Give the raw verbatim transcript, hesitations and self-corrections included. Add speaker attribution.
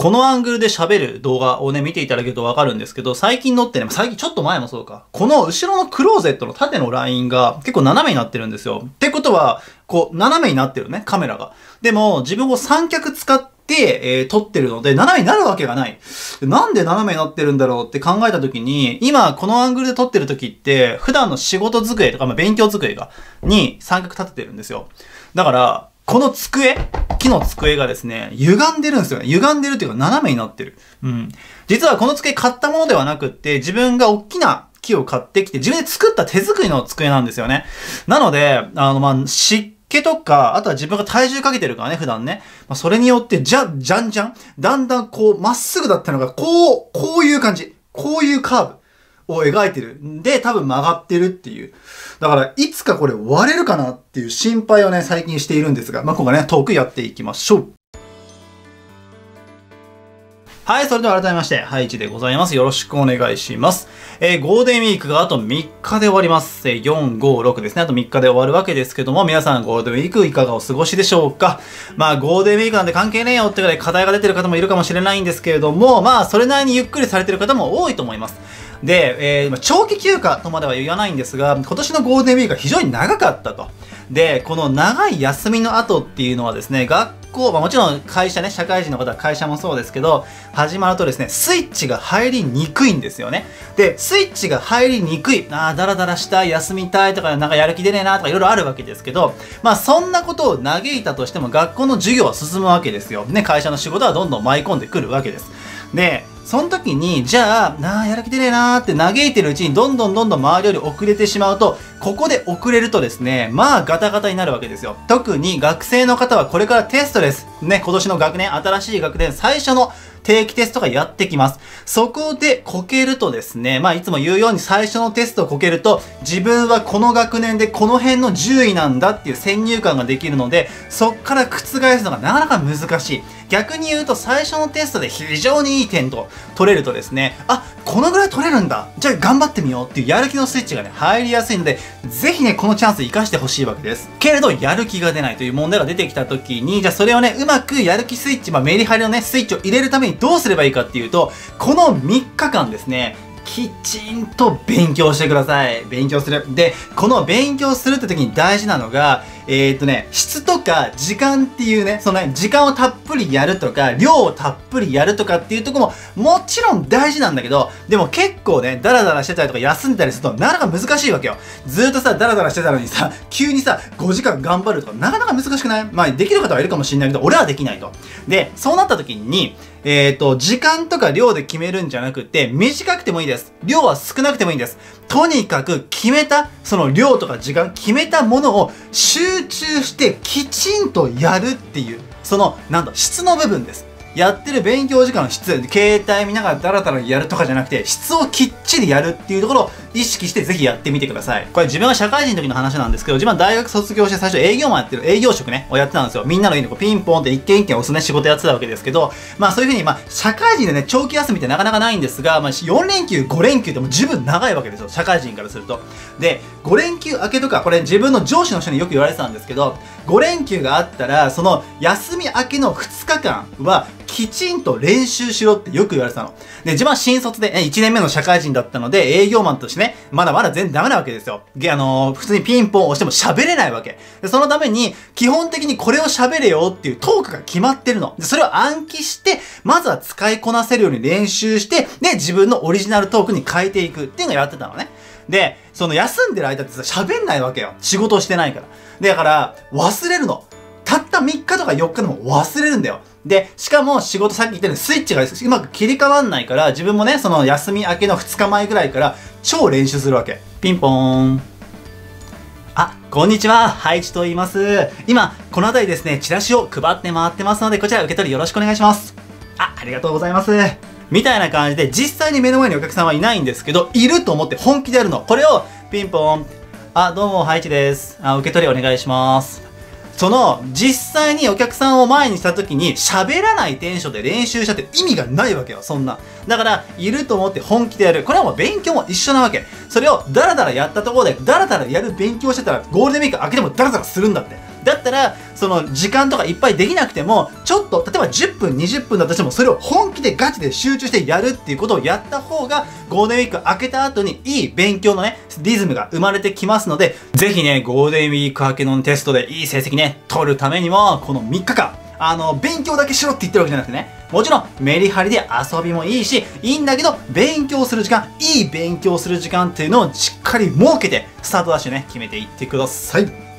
Speaker 1: このアングルで喋る動画をね、見ていただけるとわかるんですけど、最近のってね、最近ちょっと前もそうか。この後ろのクローゼットの縦のラインが結構斜めになってるんですよ。ってことは、こう、斜めになってるね、カメラが。でも、自分を三脚使って、えー、撮ってるので、斜めになるわけがない。なんで斜めになってるんだろうって考えたときに、今、このアングルで撮ってるときって、普段の仕事机とか、まあ、勉強机が、に三脚立ててるんですよ。だから、この机木の机がですね、歪んでるんですよね。歪んでるっていうか斜めになってる。うん。実はこの机買ったものではなくって、自分が大きな木を買ってきて、自分で作った手作りの机なんですよね。なので、あの、まあ、湿気とか、あとは自分が体重かけてるからね、普段ね。まあ、それによって、じゃ、じゃんじゃん、だんだんこう、まっすぐだったのが、こう、こういう感じ。こういうカーブを描いてる。で、多分曲がってるっていう。だから、いつかこれ割れるかなっていう心配をね、最近しているんですが、まあ、今回ね、トークやっていきましょう。はい、それでは改めまして、ハイチでございます。よろしくお願いします。えー、ゴールデンウィークがあとみっかで終わります。えー、よん、ご、ろくですね。あとみっかで終わるわけですけども、皆さんゴールデンウィークいかがお過ごしでしょうか。まあ、ゴールデンウィークなんで関係ねえよってぐらい課題が出てる方もいるかもしれないんですけれども、まあ、それなりにゆっくりされてる方も多いと思います。で、えー、長期休暇とまでは言わないんですが、今年のゴールデンウィークが非常に長かったと。で、この長い休みの後っていうのはですね、学校、まあもちろん会社ね、社会人の方は会社もそうですけど、始まるとですね、スイッチが入りにくいんですよね。で、スイッチが入りにくい。ああ、だらだらしたい、休みたいとか、なんかやる気出ねえなとかいろいろあるわけですけど、まあそんなことを嘆いたとしても学校の授業は進むわけですよ。ね、会社の仕事はどんどん舞い込んでくるわけです。で、その時に、じゃあ、なあ、やる気出ねえなーって嘆いてるうちに、どんどんどんどん周りより遅れてしまうと、ここで遅れるとですね、まあガタガタになるわけですよ。特に学生の方はこれからテストです。ね、今年の学年、新しい学年最初の定期テストがやってきます。そこでこけるとですね、まあいつも言うように最初のテストをこけると、自分はこの学年でこの辺の順位なんだっていう先入観ができるので、そっから覆すのがなかなか難しい。逆に言うと最初のテストで非常にいい点と取れるとですね、あ、このぐらい取れるんだ。じゃあ頑張ってみようっていうやる気のスイッチがね、入りやすいので、ぜひね、このチャンス活かしてほしいわけです。けれど、やる気が出ないという問題が出てきた時に、じゃあそれをね、うまくやる気スイッチ、まあメリハリのね、スイッチを入れるためにどうすればいいかっていうと、このみっかかんですね、きちんと勉強してください。勉強する。で、この勉強するって時に大事なのが、えーっとね、質とか時間っていうね、そのね、時間をたっぷりやるとか、量をたっぷりやるとかっていうところも、もちろん大事なんだけど、でも結構ね、ダラダラしてたりとか休んでたりすると、なかなか難しいわけよ。ずーっとさ、ダラダラしてたのにさ、急にさ、ごじかん頑張るとか、なかなか難しくない？まあ、できる方はいるかもしれないけど、俺はできないと。で、そうなった時に、えっと、時間とか量で決めるんじゃなくて、短くてもいいです。量は少なくてもいいんです。とにかく決めた、その量とか時間、決めたものを集中してきちんとやるっていう、その、なんだ、質の部分です。やってる勉強時間の質、携帯見ながらダラダラやるとかじゃなくて、質をきっちりやるっていうところを意識してぜひやってみてください。これ自分が社会人の時の話なんですけど、自分は大学卒業して最初営業マンやってる営業職ね、をやってたんですよ。みんなのいいのこうピンポンって一件一件押すね、仕事やってたわけですけど、まあそういう風に、まあ社会人でね、長期休みってなかなかないんですが、まあよん連休、ご連休っても十分長いわけですよ。社会人からすると。で、ご連休明けとか、これ自分の上司の人によく言われてたんですけど、ご連休があったら、その休み明けのふつかかんは、きちんと練習しろってよく言われてたの。で、自分は新卒で、ね、いちねんめの社会人だったので、営業マンとしてね、まだまだ全然ダメなわけですよ。あのー、普通にピンポン押しても喋れないわけ。で、そのために、基本的にこれを喋れよっていうトークが決まってるの。で、それを暗記して、まずは使いこなせるように練習して、で、自分のオリジナルトークに変えていくっていうのをやってたのね。で、その休んでる間ってさ、喋んないわけよ。仕事をしてないから。で、だから、忘れるの。たったみっかとかよっかでも忘れるんだよ。で、しかも仕事さっき言ったようにスイッチがうまく切り替わんないから、自分もね、その休み明けのふつかまえぐらいから超練習するわけ。ピンポーン。あ、こんにちは。ハイチと言います。今、この辺りですね、チラシを配って回ってますので、こちら受け取りよろしくお願いします。あ、ありがとうございます。みたいな感じで、実際に目の前にお客さんはいないんですけど、いると思って本気でやるの。これを、ピンポーン。あ、どうも、ハイチです。あ、受け取りお願いします。その、実際にお客さんを前にした時に喋らないテンションで練習したって意味がないわけよ、そんな。だから、いると思って本気でやる。これはもう勉強も一緒なわけ。それをダラダラやったところで、ダラダラやる勉強してたら、ゴールデンウィーク明けてもダラダラするんだって。 だったら、その時間とかいっぱいできなくても、ちょっと、例えばじゅっぷん、にじゅっぷんだとしても、それを本気でガチで集中してやるっていうことをやった方が、ゴールデンウィーク明けた後にいい勉強のね、リズムが生まれてきますので、ぜひね、ゴールデンウィーク明けのテストでいい成績ね、取るためにも、このみっかかん、あの、勉強だけしろって言ってるわけじゃなくてね、もちろんメリハリで遊びもいいし、いいんだけど、勉強する時間、いい勉強する時間っていうのをしっかり設けて、スタートダッシュね、決めていってください。